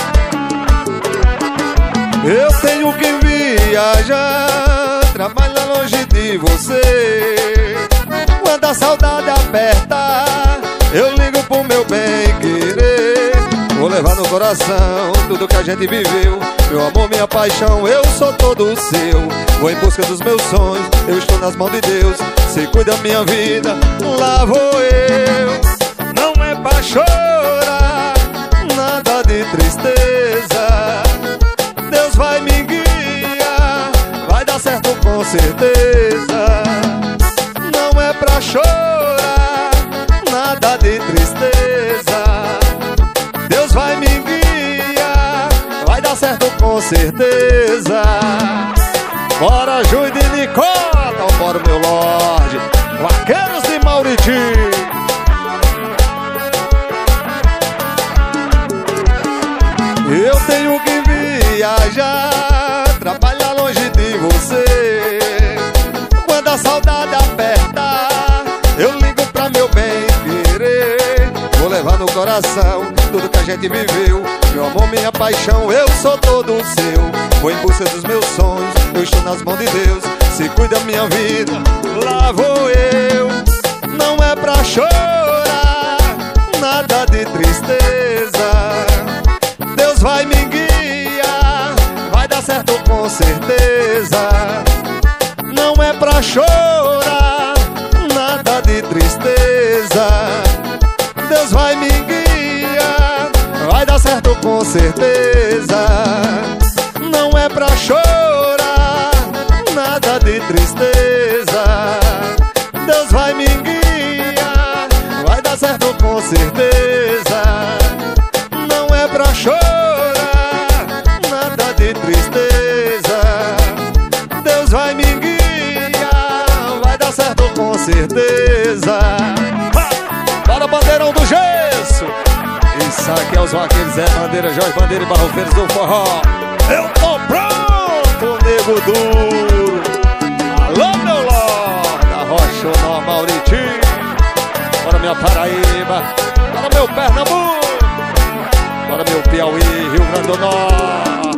Eu tenho que viajar, trabalhar longe de você. Quando a saudade aperta, eu ligo pro meu bem querer. Vou levar no coração tudo que a gente viveu. Meu amor, minha paixão, eu sou todo seu. Vou em busca dos meus sonhos, eu estou nas mãos de Deus. Se cuida da minha vida, lá vou eu. Não é pra chorar, nada de tristeza. Deus vai me guiar, vai dar certo com certeza. Não é pra chorar, nada de tristeza. Deus vai me guiar, vai dar certo com certeza. Bora, Ju de Nicota, bora, meu Lorde. Vaqueiros de Mauriti. Eu tenho que viajar, trabalhar longe de você. Quando a saudade aperta, eu ligo pra meu bem querer. Vou levar no coração tudo que a gente viveu. Meu amor, minha paixão, eu sou todo seu. Vou em busca dos meus sonhos, eu estou nas mãos de Deus. Se cuida da minha vida, lá vou eu. Não é pra chorar, nada de tristeza. Deus vai me guiar, vai dar certo com certeza. Não é pra chorar, nada de tristeza. Deus vai me guiar, vai dar certo com certeza. Não é pra chorar, tristeza, Deus vai me guiar, vai dar certo com certeza. Não é pra chorar, nada de tristeza, Deus vai me guiar, vai dar certo com certeza. Bora, Bandeirão do Gesso! Isso aqui é os vaqueiros, Zé Bandeira, Jorge Bandeira e Barrofeiros do Forró. Eu tô pronto, nego duro. Alô, meu Lorde, da Rocha, Nó, Mauritinho. Bora, minha Paraíba. Bora, meu Pernambuco. Bora, meu Piauí, Rio Grande do Norte.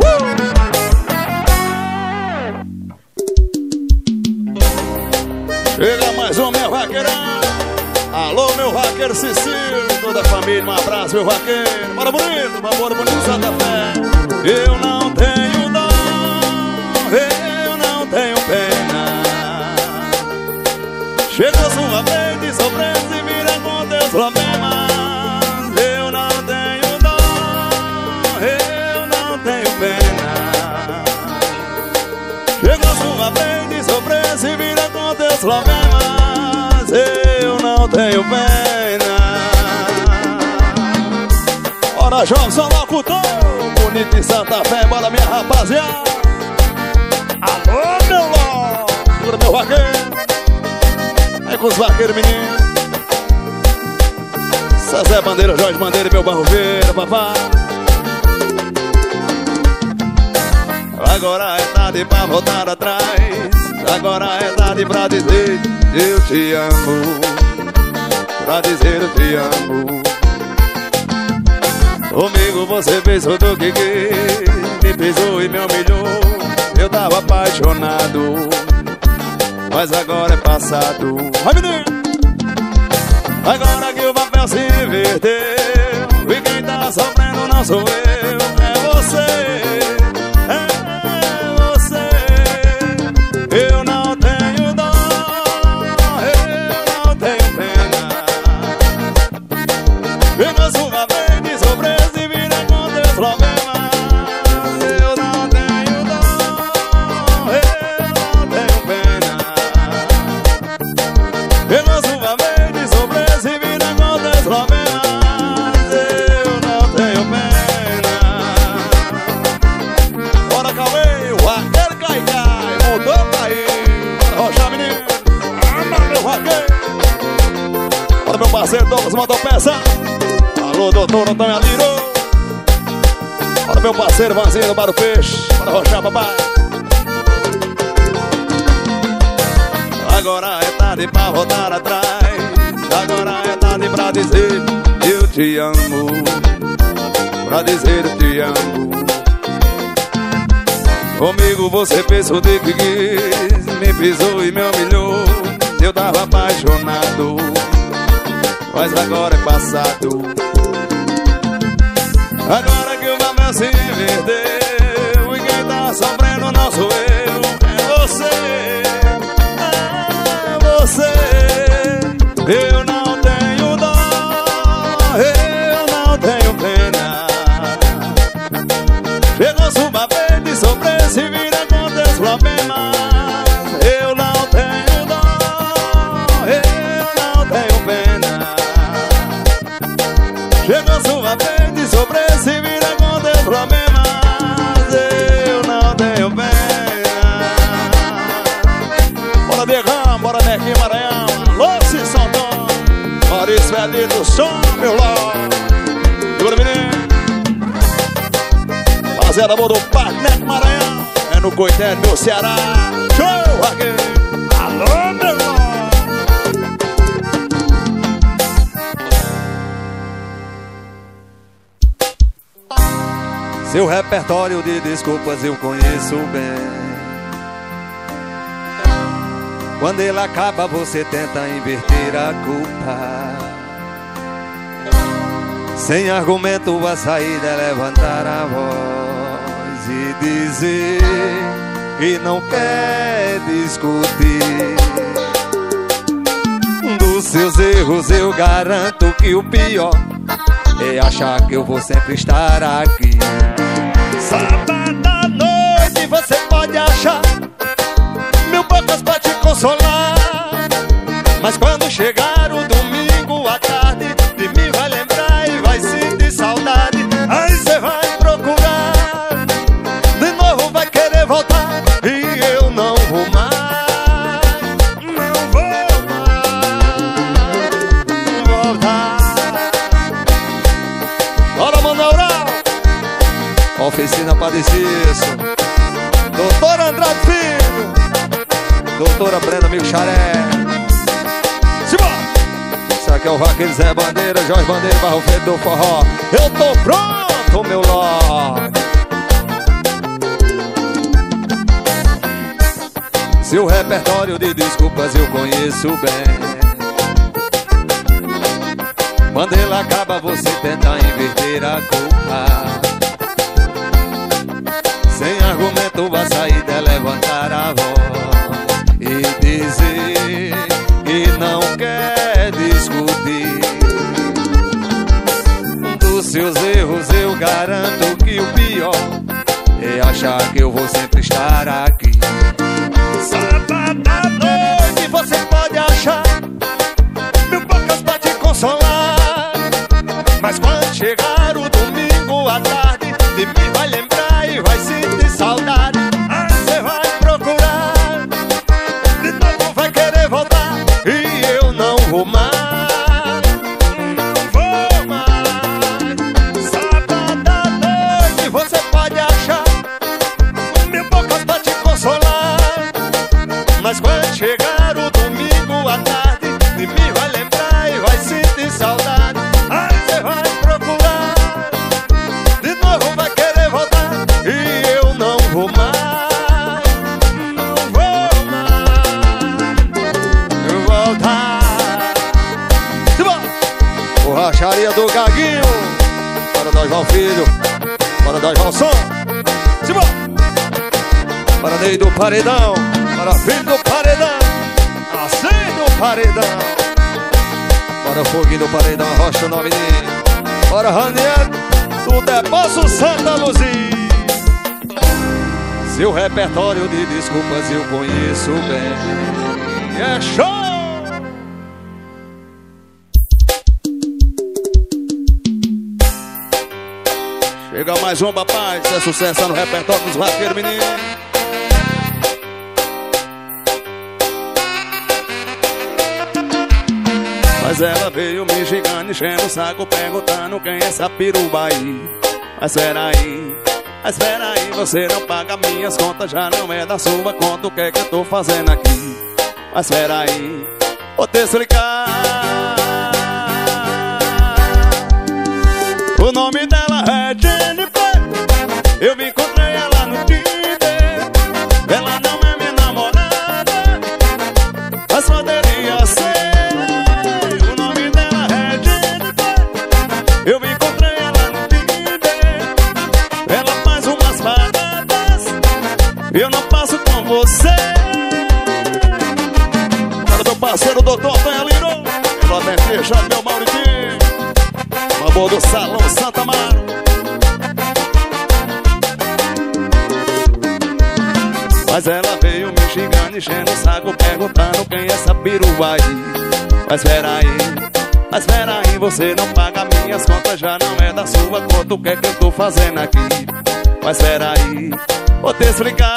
uh! Chega mais um, minha vaqueirão. Alô, meu vaqueiro Cecílio, toda a família, um abraço, meu vaqueiro. Bora, bonito, vamos, bonito, Santa Fé. Eu não tenho dó, eu não tenho pena. Chega sua vez de surpresa e vira com teus problemas. Eu não tenho dó, eu não tenho pena. Chega sua vez de surpresa e vira com teus problemas. Eu não tenho pena. Bora, João Locutor, bonito em Santa Fé, bora, minha rapaziada. Alô, meu Ló, bora, meu vaqueiro. É com os vaqueiros, menino. Zé Bandeira, Jorge Bandeira e meu Barroveiro, papai. Agora é tarde pra voltar atrás, agora é tarde pra dizer eu te amo, pra dizer eu te amo. Comigo você fez tudo o que quis, me pisou e me humilhou. Eu tava apaixonado, mas agora é passado. Vai, menino! Agora que o papel se inverteu e quem tá sofrendo não sou eu, é você. Eu não tenho dó, eu não tenho pena. Pega sua vez de surpresa e vira com teus problemas. Eu não tenho dó, eu não tenho pena. Pega sua vez de surpresa e vira com teus problemas. Eu não tenho pena. Bora, Cauê, o vaqueiro cai, cai, mudou pra aí. Rocha, menino, anda, meu vaqueiro. Bora, meu parceiro Douglas, mandou peça. Alô, doutor Antônio Aliro. Bora, meu parceiro Vanzinho do Bar do Peixe. Bora, Rocha, papai. Agora é tarde pra voltar atrás, agora é tarde pra dizer eu te amo, pra dizer eu te amo. Comigo você fez o que quis, me pisou e me humilhou. Eu tava apaixonado, mas agora é passado. Agora que o papel se inverteu e quem tá sofrendo não sou eu, é você, é você. Eu não tenho dó, eu não tenho pena. Chegou sua vez de surpresa e vira com teus problemas. Eu não tenho dó, eu não tenho pena. Chegou sua vez de surpresa e vira com teus problemas. Eu não tenho pena. Bora, Diegão, bora, Nequinho, Maranhão. Alô, Cissondon, Maurício Velito, som, meu ló. Segura, menino. Rapaziada, boa do Parque Neco Maranhão. É no Coité, meu Ceará. Show aqui. Alô, meu irmão. Seu repertório de desculpas eu conheço bem. Quando ele acaba você tenta inverter a culpa. Sem argumento a saída é levantar a voz e dizer que não quer discutir. Dos seus erros eu garanto que o pior é achar que eu vou sempre estar aqui. Sábado à noite você pode achar mil bocas consolar. Mas quando chegar o domingo à tarde, de mim vai lembrar e vai sentir saudade. Aí cê vai procurar, de novo vai querer voltar, e eu não vou mais, não vou mais voltar. Bora, Manoel! Oficina Padeciço, doutor Andrade Filho, doutora Brenda Milcharé. Simbora! Isso aqui é o vaqueiro Zé Bandeira, Jorge Bandeira, Barro Feito do Forró. Eu tô pronto, meu lorde. Seu repertório de desculpas eu conheço bem. Quando ele acaba, você tenta inverter a culpa. Sem argumento, a saída é levantar a voz e dizer que não quer discutir. Dos seus erros eu garanto que o pior é achar que eu vou sempre estar aqui. Sábado à noite você pode achar mil bocas pra te consolar, mas quando chegar o domingo à tarde, de mim vai lembrar e vai sentir saudade. Aí você vai procurar, de novo vai querer voltar, e eu não vou mais, não vou mais. Sábado à noite você pode achar mil bocas pra te consolar, mas quando chegar o domingo à tarde, de mim vai lembrar e vai sentir saudade. Aí você vai procurar, de novo vai querer voltar, e eu não vou mais, não vou mais voltar. Simbora! Borracharia do Gaguinho, para nós Val Filho, para nós Val Som. Simbora! Para Ney do Paredão, para Filho do Paredão, assim do Paredão. Para Foguinho do Paredão, Rocha no Menino. Para Raniel do Depósito Santa Luzia. Seu repertório de desculpas eu conheço bem. É show! Chega mais um, papai, isso é sucesso no repertório dos vaqueiros, menino. Mas ela veio me gigando, enchendo o saco, perguntando quem é essa piruba aí. Mas peraí, mas peraí, você não paga minhas contas, já não é da sua conta, o que é que eu tô fazendo aqui? Mas peraí, vou te explicar. O nome dela é Jennifer, eu me encontrei ela no Tinder. Ela não é minha namorada, mas poderia ser. Eu me encontrei ela no Tinder. Ela faz umas paradas, eu não passo com você. Para meu parceiro doutor Antônio Lino, pela Benfica, meu Mauritinho, a bordo do Salão Santa Amaro. Mas ela veio me xingando, enchendo o saco, perguntando quem é essa perua aí. Mas peraí, mas peraí, você não paga minhas contas, já não é da sua conta, o que é que eu tô fazendo aqui? Mas peraí, vou te explicar.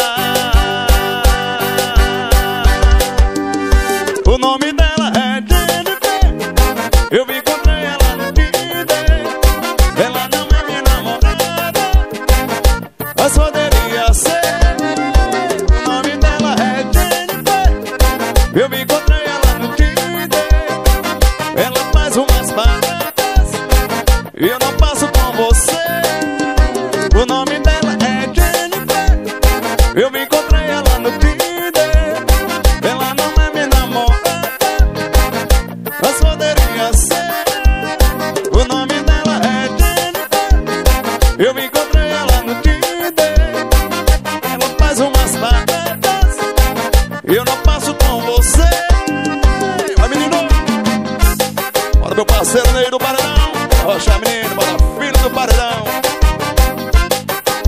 O nome dela é Jennifer, eu me encontrei ela no Tinder. Ela não é minha namorada, mas poderia ser. O nome dela é Jennifer, eu me encontrei ela no Tinder. Ela faz umas paradas e eu não passo com você. O nome dela é Jennifer, eu me encontrei ela no Tinder. Ela não é minha namorada, mas poderia ser. O nome dela é Jennifer, eu me encontrei ela no Tinder. Ela faz umas paradas e eu não passo com você. Vai, menino! Bora, meu parceiro Ney do Paredão, Rocha menino, bora Filho do Paredão.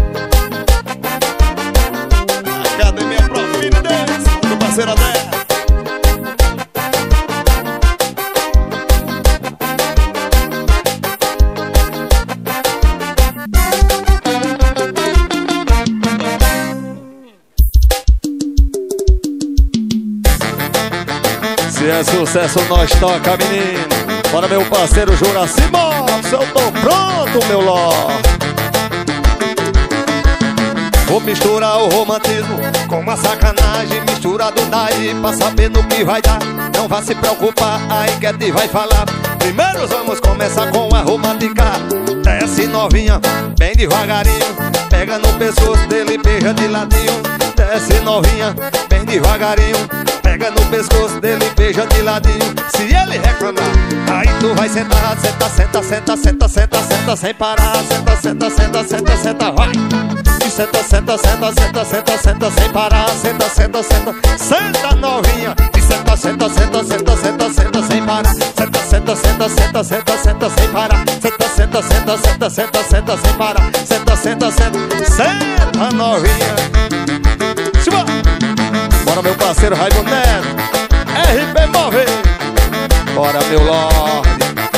Academia Profinidez, do parceiro André, sucesso nós toca, menino. Bora, meu parceiro Juraci Mox, eu tô pronto, meu ló. Vou misturar o romantismo com uma sacanagem, misturado daí pra saber no que vai dar. Não vá se preocupar, a enquete vai falar. Primeiro vamos começar com a romântica. Desce novinha, bem devagarinho, pega no pescoço dele, beija de ladinho. Desce novinha, bem devagarinho, pega no pescoço dele, beija de ladinho. Se ele reclamar, aí tu vai sentar. Senta, senta, senta, senta, senta, senta sem parar. Senta, senta, senta, senta, senta, vai. E senta, senta, senta, senta, senta, senta sem parar. Senta, senta, senta, senta novinha. E senta, senta, senta, senta, senta, senta sem parar. Senta, senta, senta, senta, senta, senta sem parar. Senta, senta, senta, senta, senta, senta sem parar. Senta, senta, senta, senta novinha. Bora, meu parceiro Raimundo Neto, R P Móvel. Bora, meu Lorde.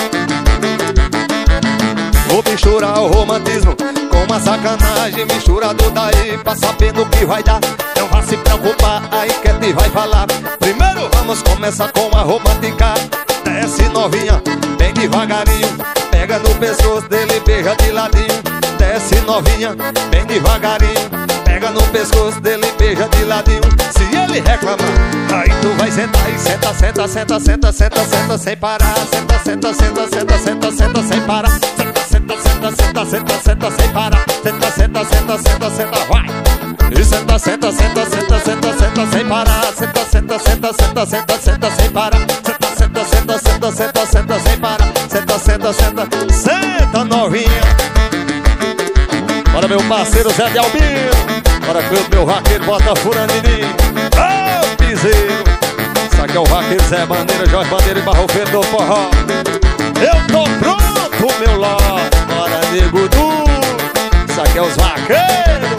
Vou misturar o romantismo com uma sacanagem, misturado daí pra saber no que vai dar. Não vá se preocupar, a enquete vai falar. Primeiro vamos começar com a romântica. Desce novinha, bem devagarinho, pega no pescoço dele, beija de ladinho. Desce novinha, bem devagarinho, pega no pescoço dele, beija de ladinho. Se ele reclamar, aí tu vai sentar e senta, senta, senta, senta, senta, senta sem parar. Senta, senta, senta, senta, senta, senta sem parar. Senta, senta, senta, senta, senta, senta sem parar. Senta, senta, senta, senta, senta, vai. E senta, senta, senta, senta, senta, senta sem parar. Senta, senta, senta, senta, senta, senta sem parar. Senta, senta, senta, senta, senta, senta sem parar. Senta, senta, senta, senta novinha. Bora, meu parceiro Zé de Albino. Bora que o meu vaqueiro bota furaninho. Ô, oh, piseiro. Isso aqui é o vaqueiro Zé Bandeira, Jorge Bandeira e Barrofeiro do forró. Eu tô pronto, meu ló. Bora, nego du. Isso aqui é os vaqueiros.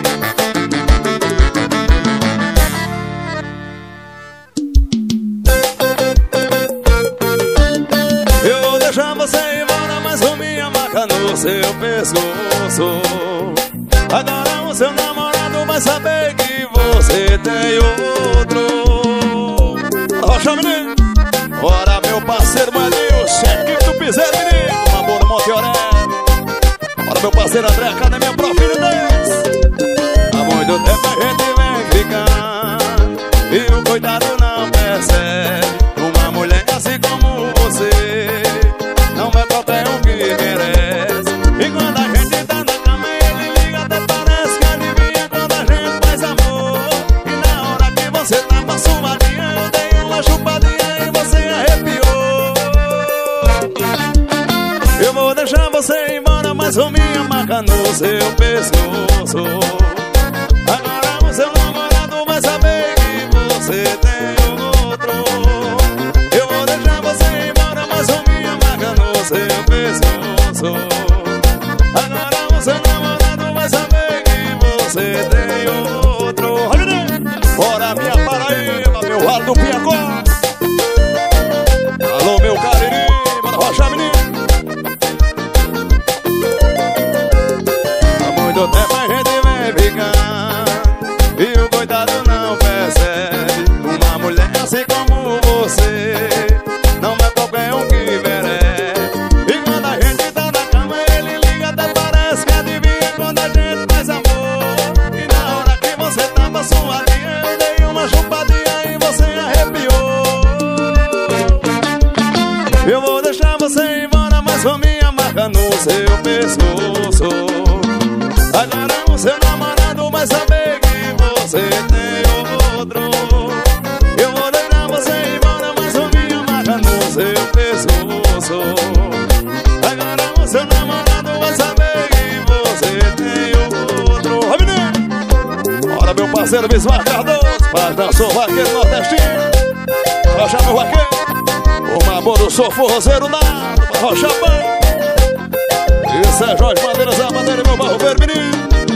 Eu vou deixar você ir embora, mas com minha marca no seu pescoço. Agora o seu namorado vai saber que você tem outro. Rocha, menino. Bora, meu parceiro Maninho, cheque do piseiro, menino. Uma boa no Monte Aurélio. Bora, meu parceiro André, Academia Profilho dez. Há muito tempo a gente vem ficar e o coitado não percebe. Uma mulher assim como você não é qualquer um que merece. E quando a gente tá na cama ele liga, até parece que adivinha quando a gente faz amor. E na hora que você tava suadinha, eu dei uma chupadinha e você arrepiou. Eu vou deixar você ir embora, mas com minha marca no seu pescoço. Agora o seu namorado vai saber que você tem outro. Eu vou deixar você ir embora, mas com minha marca no seu pescoço. Agora o seu namorado vai saber que você tem outro. Bora, minha Paraíba, meu Vale do Piacó. Alô, meu Cariri, bora rochar, menino. Há muito tempo a gente vem ficar e o coitado não percebe. Uma mulher assim como você não é qualquer um que merece. E quando a gente tá na cama ele liga, até parece que adivinha quando a gente faz amor. E na hora que você tava suadinha, eu dei uma chupadinha e você arrepiou. Eu vou deixar você ir embora, mas com minha marca no seu pescoço. Agora o seu namorado vai saber que você tem outro. Eu vou deixar você ir embora, mas com minha marca no seu pescoço. Agora o seu namorado vai saber que você tem outro. Oi, menino. Bora, meu parceiro Bismarck Cardoso, faz dançou vaqueiro nordestino. Rocha, meu vaqueiro. O Mamoro, sou forrozeiro nada, Rocha Banho. Isso é Jorge Bandeira, Zé Bandeira e meu barro vermelho, menino.